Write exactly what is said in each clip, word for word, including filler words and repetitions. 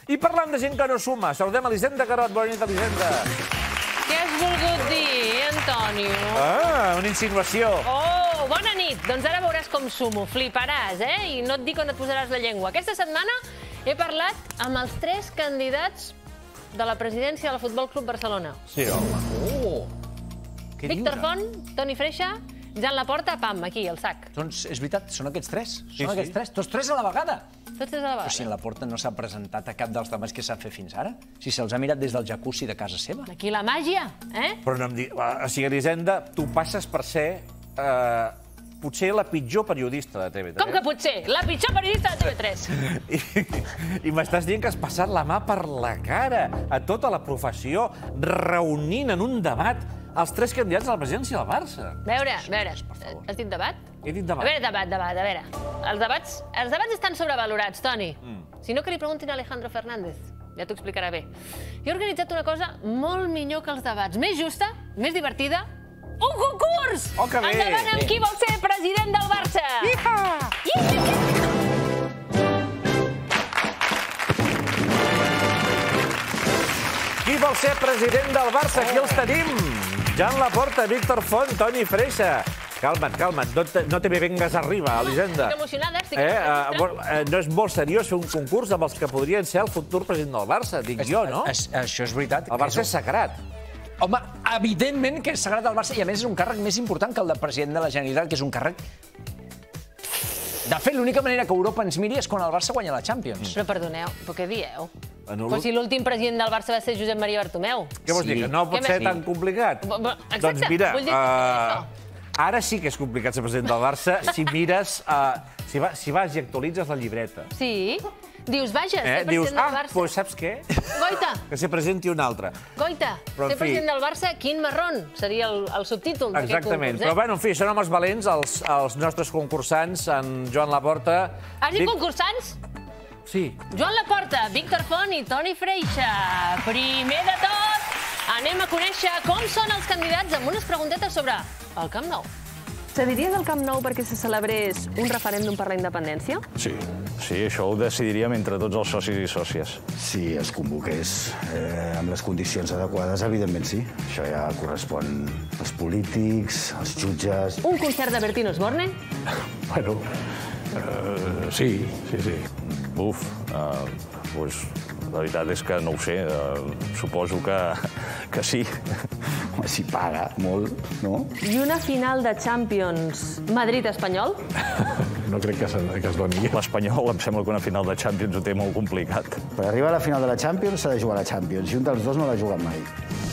I parlant de gent que no suma, saludem Elisenda Carot. Bona nit, Elisenda. Què has volgut dir, Antonio? Ah, una insinuació. Oh, bona nit. Doncs ara veuràs com sumo. Fliparàs, eh? I no et dic on et posaràs la llengua. Aquesta setmana he parlat amb els tres candidats de la presidència del Futbol Club Barcelona. Sí, home. Oh! Víctor Font, Toni Freixa, Jan Laporta, pam, aquí, al sac. Doncs és veritat, són aquests tres. Sí, Són aquests sí. tres. Tots tres a la vegada. Tots tres a la Però si vegada. Laporta no s'ha presentat a cap dels debats que s'ha fet fins ara, si se'ls ha mirat des del jacuzzi de casa seva. Aquí la màgia, eh? Però no em digui... O sigui, Elisenda, tu passes per ser eh, potser la pitjor periodista de T V tres. Com que potser? La pitjor periodista de T V tres. I, i m'estàs dient que has passat la mà per la cara a tota la professió reunint en un debat els tres candidats a la presidència del Barça. A veure, a veure, has dit debat? He dit A debat. veure, debat, debat, a veure. Els debats, els debats estan sobrevalorats, Toni. Si no, que li preguntin a Alejandro Fernández. Ja t'ho explicarà bé. Jo he organitzat una cosa molt millor que els debats. Més justa, més divertida. Un concurs! Oh, que bé! Endavant amb qui vol ser president del Barça! Iha! Qui vol ser president del Barça? Aquí els tenim. Jan Laporta, Víctor Font, Toni Freixa. Calma't, calma't, no te, no te me vengues arriba, Elisenda. Estic emocionada, estic Eh, emocionada. eh, vol- eh, no és molt seriós fer un concurs amb els que podrien ser el futur president del Barça, dic jo, no? Es, això és veritat. El Barça és sagrat. Home, evidentment que és sagrat el Barça i a més és un càrrec més important que el de president de la Generalitat, que és un càrrec... De fet, l'única manera que Europa ens miri és quan el Barça guanya la Champions. Però perdoneu, però què dieu? Bueno, Però si l'últim president del Barça va ser Josep Maria Bartomeu. Què vols Sí. dir, que no pot Què ser més? tan complicat? Bu- bu- exacte, Doncs mira, vull dir que eh, això. ara sí que és complicat ser president del Barça si mires, eh, si, va, si vas i actualitzes la llibreta. Sí? Dius, vaja, Eh? ser Dius, president del ah, Barça. doncs saps què? Goita, Que se presenti un altre. goita, Però, en ser fi. president del Barça, quin marrón, seria el, el subtítol d'aquest Exactament. concurs. Però, Eh? bueno, en fi, són homes valents, els, els nostres concursants, en Joan Laporta... Has dit Vic- concursants? Sí. Joan Laporta, Víctor Font i Toni Freixa. Primer de tot, anem a conèixer com són els candidats amb unes preguntetes sobre el Camp Nou. Cediries el Camp Nou perquè se celebrés un referèndum per la independència? Sí, sí, això ho decidiríem entre tots els socis i sòcies. Si es convoqués eh, amb les condicions adequades, evidentment sí. Això ja correspon als polítics, als jutges... Un concert de Bertín Osborne? Bueno, eh, sí, sí, sí. Uf, eh, doncs, la veritat és que no ho sé, eh, suposo que, que sí. Home, si paga molt, no? I una final de Champions Madrid-Espanyol? No crec que, se, que es doni. L'Espanyol em sembla que una final de Champions ho té molt complicat. Per arribar a la final de la Champions s'ha de jugar a la Champions, i un dels dos no l'ha jugat mai.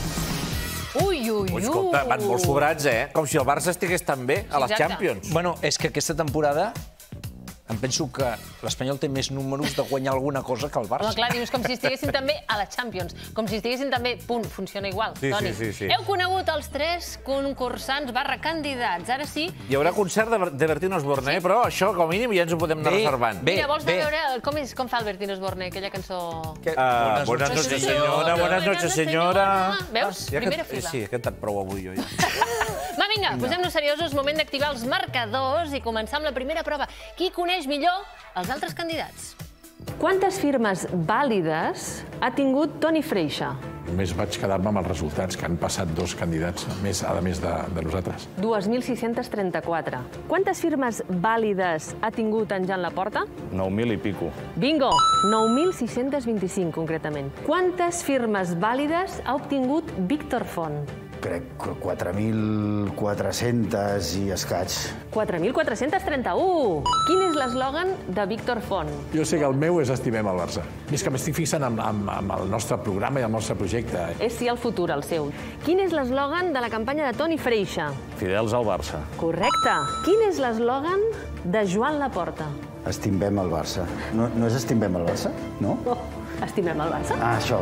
Ui, ui, ui. Ui, escolta, van molt sobrats, eh? Com si el Barça estigués tan bé a les Exacte. Champions. Bueno, és que aquesta temporada em penso que l'Espanyol té més números de guanyar alguna cosa que el Barça. Home, clar, dius com si estiguessin també a la Champions. Com si estiguessin també, punt, funciona igual. Sí, Toni, sí, sí, sí. heu conegut els tres concursants barra candidats. Ara sí, Hi haurà concert de, de Bertín Osborne, eh? Però això, com a mínim, ja ens ho podem anar Bé, reservant. bé. mira, vols anar a veure com, és, com fa el Bertín Osborne, aquella cançó... Que... Ah, buenas noches, senyora. Buenas noches, senyora. Veus? Ja Primera que- fila. Sí, he cantat prou avui, jo ja. Va, vinga, posem-nos seriosos. Moment d'activar els marcadors i començar amb la primera prova. Qui coneix millor els altres candidats? Quantes firmes vàlides ha tingut Toni Freixa? Només vaig quedar-me amb els resultats, que han passat dos candidats, més, a més de, de nosaltres. dos mil sis-cents trenta-quatre. Quantes firmes vàlides ha tingut en Jan Laporta? nou mil i pico. Bingo! nou mil sis-cents vint-i-cinc, concretament. Quantes firmes vàlides ha obtingut Víctor Font? Crec que quatre mil quatre-cents i escaig. quatre mil quatre-cents trenta-u! Quin és l'eslògan de Víctor Font? Jo sé que el meu és Estimem el Barça. És que m'estic fixant amb, amb, amb el nostre programa i el nostre projecte. És sí el futur, el seu. Quin és l'eslògan de la campanya de Toni Freixa? Fidels al Barça. Correcte. Quin és l'eslògan de Joan Laporta? Estimem el Barça. No, no és Estimem el Barça? No? Oh, estimem el Barça? Ah, això.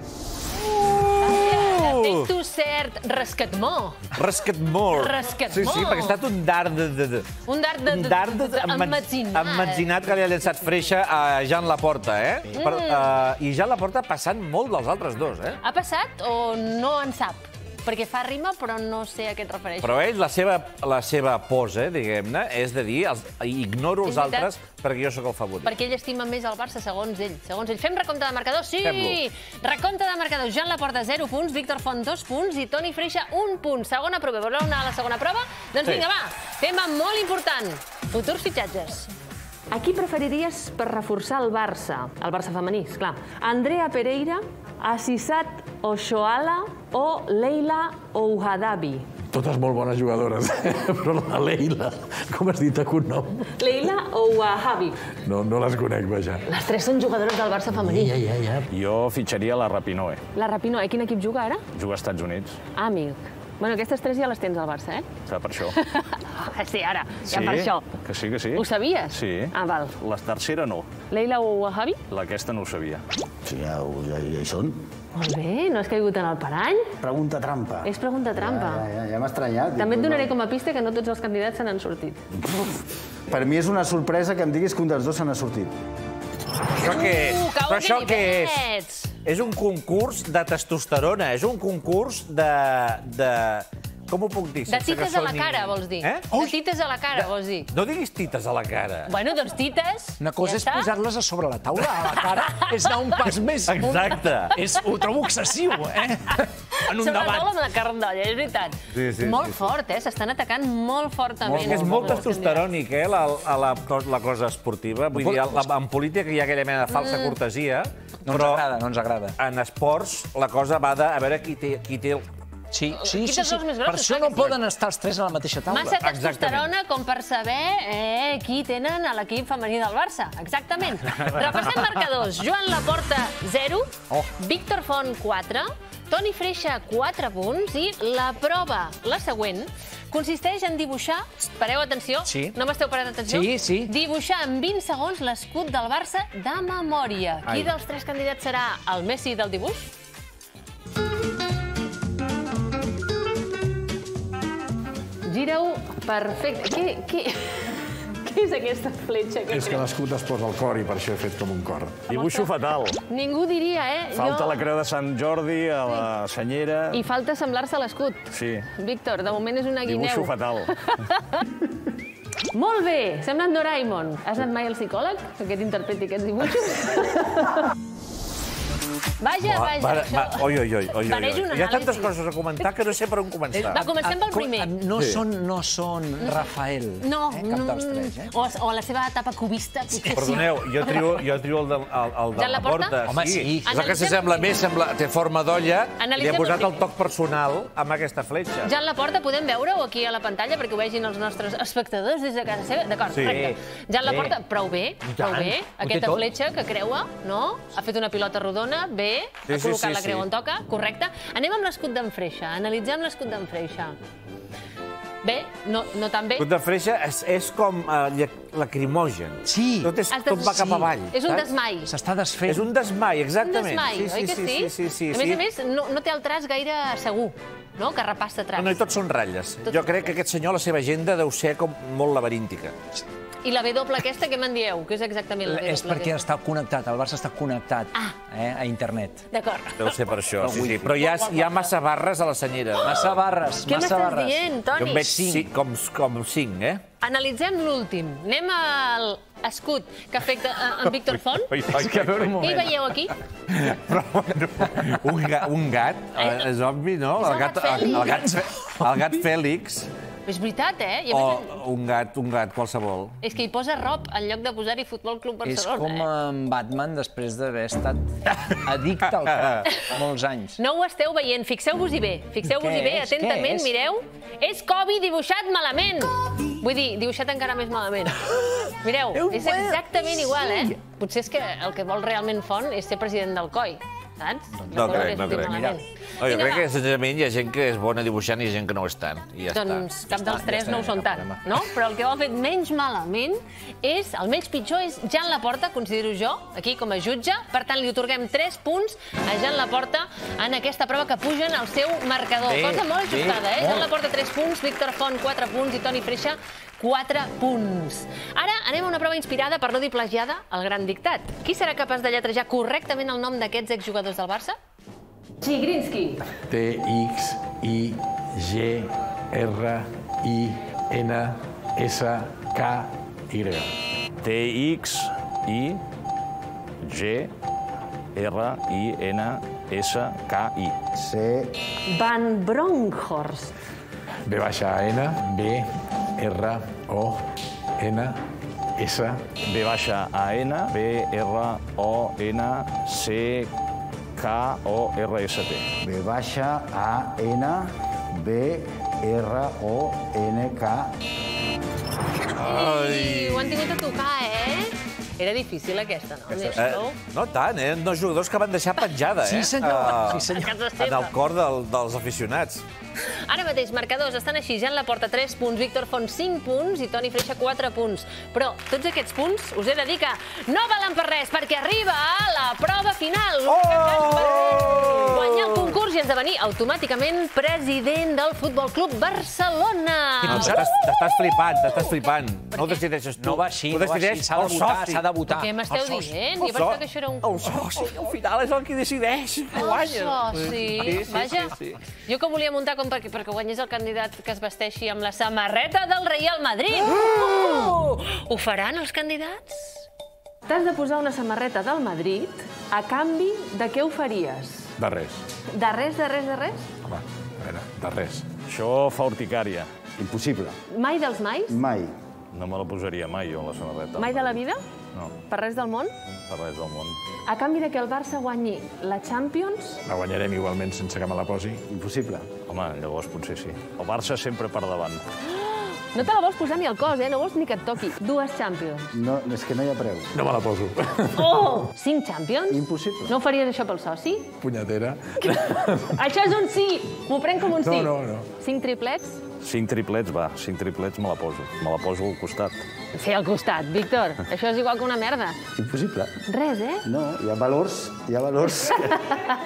Detecto cert rescatmó. Rescatmor. Rescatmor. Sí, sí, perquè ha estat un dard de... de, de. Un dard de- Un de- dard de- de- emmet- emmetzinat. emmetzinat que li ha llançat Freixa a Jan Laporta, eh? Mm. Per, uh, I Jan Laporta passant molt dels altres dos, eh? Ha passat o no en sap? perquè fa rima, però no sé a què et refereixo. Però ell, la seva, la seva pose, diguem-ne, és de dir, els, ignoro els altres perquè jo sóc el favorit. Perquè ell estima més el Barça, segons ell. Segons ell. Fem recompte de marcadors? Sí! Recompte de marcadors. Joan Laporta, zero punts, Víctor Font, dos punts i Toni Freixa, un punt. Segona prova. Voleu anar a la segona prova? Doncs vinga, va! Tema molt important. Futurs fitxatges. A qui preferiries per reforçar el Barça? El Barça femení, esclar. Andrea Pereira, Assisat Oshoala o Leila Ouhadabi? Totes molt bones jugadores, però la Leila, com has dit a cognom? Leila Ouhadabi. No, no les conec, vaja. Les tres són jugadores del Barça femení. Ja, ja, ja. Jo fitxaria la Rapinoe. La Rapinoe, quin equip juga ara? Juga als Estats Units. Ah, amic. Bueno, aquestes tres ja les tens al Barça, eh? Clar, per això. Sí, ara, ja Sí, per això. que sí, que sí. Ho sabies? Sí. Ah, val. La tercera no. Leila Ouhadabi? Aquesta no ho sabia. Sí, ja, ja, ja hi són. Molt bé, no has caigut en el parany? Pregunta trampa. És pregunta trampa. Ja, ja, ja m'ha estranyat. També et donaré com a pista que no tots els candidats se n'han sortit. Per mi és una sorpresa que em diguis que un dels dos se n'ha sortit. Això què és? Uh, cauen Però això què és? ganivets! És un concurs de testosterona, és un concurs de... de... Com ho puc dir? De sense que tites a la soni- cara, vols dir. Eh? De tites a la cara, vols dir. No diguis tites a la cara. Bueno, doncs tites, Una cosa ja és està. posar-les a sobre la taula, a la cara, és anar un pas més. Exacte. És, ho trobo excessiu, eh? En un Sobretot debat. amb la carn d'olla, és veritat. Sí, sí, molt sí, sí. fort, eh? S'estan atacant molt fortament. És molt testosterònic, eh, la, a la, la cosa esportiva. Vull dir, la, en política hi ha aquella mena de falsa cortesia, No ens però agrada, no ens agrada. en esports la cosa va de a veure qui té, qui té el... Sí, sí, Qui sí, dels sí. dos més Per grossos, això clar no que sí. poden estar els tres a la mateixa taula. Massa Exactament. testosterona com per saber eh, qui tenen a l'equip femení del Barça. Exactament. Repassem marcadors. Joan Laporta, zero. Oh. Víctor Font, quatre. Toni Freixa, quatre punts. I la prova, la següent, consisteix en dibuixar... Pareu atenció. Sí. No m'esteu parant atenció? Sí, sí. Dibuixar en vint segons l'escut del Barça de memòria. Qui Ai. dels tres candidats serà el Messi del dibuix? Gira-ho perfecte. Què, què, què és aquesta fletxa? Que És que l'escut es posa al cor i per això he fet com un cor. Dibuixo fatal. Ningú diria, eh? Falta Jo- la creu de Sant Jordi a la senyera. I falta semblar-se a l'escut. Sí. Víctor, de moment és una guineu. Dibuixo fatal. Molt bé, sembla en Doraemon. Has anat mai al psicòleg perquè t'interpreti aquests dibuixos? Vaja, Va, vaja, va, això... va, oi, oi, oi, oi, Mereix oi. un Hi ha tantes anàlisi. coses a comentar que no sé per on començar. Va, comencem pel Co- primer. No són, no són Rafael, No, eh, cap dels tres, eh? o, o la seva etapa cubista, potser sí. Perdoneu, jo trio, jo trio el de, el, el de Joan Laporta? Laporta. Home, sí. És el que Analitzem s'assembla el més, sembla, té forma d'olla, i li Analitzem ha posat el el toc personal amb aquesta fletxa. Jan Laporta, podem veure-ho aquí a la pantalla perquè ho vegin els nostres espectadors des de casa seva? D'acord, Sí. correcte. Jan Laporta, prou bé, prou tant. bé. Ho té Aquesta tot. fletxa que creua, no? Ha fet una pilota rodona, bé. Sí, Ha sí, col·locat sí, la creu sí. on toca, correcte. Anem amb l'escut d'en Freixa, analitzem l'escut d'en Freixa. Bé, no, no tan bé. L'escut de freixa és, és com uh, lacrimogen. Sí. Tot, és, Has de- tot va cap sí. avall. És un saps? desmai. S'està desfent. És un desmai, Un exactament. desmai, sí, sí, oi que sí? sí? Sí, sí, a més sí. a més, no, no té el traç gaire segur, no? Que repassa traç. No, no, i tot són ratlles. Tot- Jo crec que aquest senyor, la seva agenda deu ser com molt laberíntica. I la W aquesta, què me'n dieu? Què és exactament la W? És perquè està connectat, el Barça està connectat Ah. eh, a internet. D'acord. Deu ser per això, sí, sí. Però hi ha, hi ha massa barres a la senyera. Massa barres, Què massa m'estàs barres. dient, Jo Toni? en veig cinc, com, com cinc, eh? Analitzem l'últim. Anem al escut que afecta a- en Víctor Font. Oi, oi, És que a veure un Què hi moment. veieu aquí? Però, bueno, un, ga, un gat, eh, és obvi, no? És el gat el, el, gat, el gat Fèlix, És veritat, eh? I a o més, un gat, un gat qualsevol. és que hi posa Rob en lloc de posar-hi Futbol Club És Barcelona. com eh? en Batman després d'haver estat addicte al cop molts anys. No ho esteu veient, fixeu-vos-hi bé. Fixeu-vos-hi Què bé, és? Què atentament, és? mireu. És Kobe dibuixat malament. Vull dir, dibuixat encara més malament. Mireu, Déu és meu, exactament igual, sí. eh? Potser és que el que vol realment Font és ser president del C O I, saps? No La cosa crec, és no dir crec. malament. No, jo Vinga, crec va. que, senzillament, hi ha gent que és bona dibuixant i gent que no ho és tant. I ja Doncs està. cap dels ja tres està, no ho ja són cap tant, problema. no? Però el que ho ha fet menys malament és, el menys pitjor, és Jan Laporta, considero jo, aquí com a jutge. Per tant, li otorguem tres punts a Jan Laporta en aquesta prova que pugen al seu marcador. Bé, Cosa molt bé, ajustada, eh? molt. Jan Laporta, tres punts, Víctor Font, quatre punts i Toni Freixa, quatre punts. Ara anem a una prova inspirada, per no dir plagiada, al gran dictat. Qui serà capaç de lletrejar correctament el nom d'aquests exjugadors del Barça? Chigrinsky. T X I, G, R, I, N, S, K, Y. T, X, I, G, R, I, N, S, K, I. C, Van Bronckhorst. B baixa N, B, R, O, N, S. B baixa A, N, B, R, O, N, C, K, O, R, S, T. B baixa, A, N, B, R, O, N, K. Ai, ho han tingut a tocar, eh? Era difícil aquesta, no? Eh, no tant, eh? Dos jugadors que van deixar penjada, eh? Sí, senyor. Sí, senyor. A casa En seva. el cor del, dels aficionats. Ara mateix, marcadors estan així. Jan Laporta, tres punts, Víctor Font, cinc punts i Toni Freixa, quatre punts. Però tots aquests punts, us he de dir que no valen per res, perquè arriba la prova final. Oh! Guanyar el concurs i esdevenir automàticament president del Futbol Club Barcelona. No, T'estàs t'estàs flipant, t'estàs flipant. No ho decideixes tu. No va així, Ho no va així. decideix S'ha de el votar, soci. s'ha de votar. Què m'esteu El soci. dient? El Jo pensava so- que això era un... El soci, al final, és el que decideix. El soci. Sí, sí, Vaja, sí, sí. jo que volia muntar com perquè, perquè guanyés el candidat que es vesteixi amb la samarreta del Real Madrid. Uh! Ho faran els candidats? T'has de posar una samarreta del Madrid a canvi de què ho faries? De res. De res, de res, de res? Home, a veure, de res. Això fa urticària. Impossible. Mai dels mais? Mai. No me la posaria mai, jo, la samarreta. Mai de la vida? No, Per res del món? per res del món. A canvi de que el Barça guanyi la Champions? La guanyarem igualment sense que me la posi. Impossible. Home, llavors potser sí. El Barça sempre per davant. No te la vols posar ni al cos, eh? No vols ni que et toqui. Dues Champions. No, és que no hi ha preu. No me la poso. Oh! Cinc Champions? Impossible. No ho faries això pel soci? Punyetera. Això és un sí! M'ho prenc com un sí. No, no, no. Cinc triplets? Cinc triplets, va. Cinc triplets me la poso. Me la poso al costat. Sí, al costat, Víctor. Això és igual que una merda. Impossible. Res, eh? No, hi ha valors, hi ha valors que,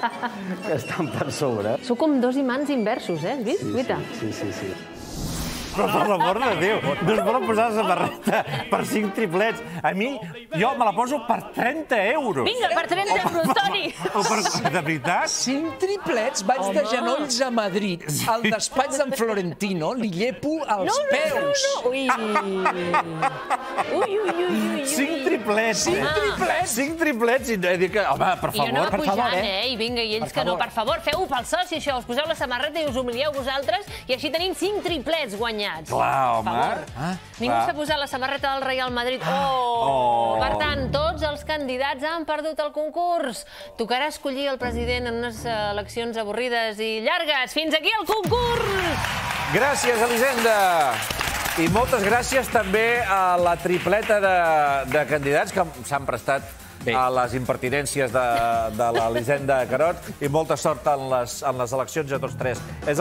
que estan per sobre. Sou com dos imants inversos, eh? Has vist? Sí, Guita. sí, sí, sí. Però per l'amor de Déu, no es volen posar la samarreta per cinc triplets. A mi, jo me la poso per trenta euros. Vinga, per trenta euros, Toni! O per... De veritat? Cinc triplets, vaig de genolls a Madrid. Al despatx d'en Florentino li llepo els peus. Ui! Ui, ui, ui, ui, ui. Cinc triplets. Cinc triplets? Cinc triplets. I dic que, home, per I jo favor, anava per pujant, favor, eh? I vinga, i ells que no. Per favor, feu-ho pel soci, això. Us poseu la samarreta i us humilieu vosaltres i així tenim cinc triplets guanyats. Clar, home. Ah, Ningú clar. s'ha posat la samarreta del Real Madrid. Oh! Oh. Per tant, tots els candidats han perdut el concurs. Tocarà escollir el president en unes eleccions avorrides i llargues. Fins aquí el concurs! Gràcies, Elisenda. I moltes gràcies també a la tripleta de, de candidats que s'han prestat Bé. a les impertinències de, de l'Elisenda Carot i molta sort en les, en les eleccions a tots tres. És